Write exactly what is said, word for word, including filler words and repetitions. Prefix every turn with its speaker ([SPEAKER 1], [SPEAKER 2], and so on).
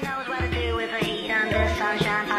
[SPEAKER 1] knows what to do with the heat under sunshine.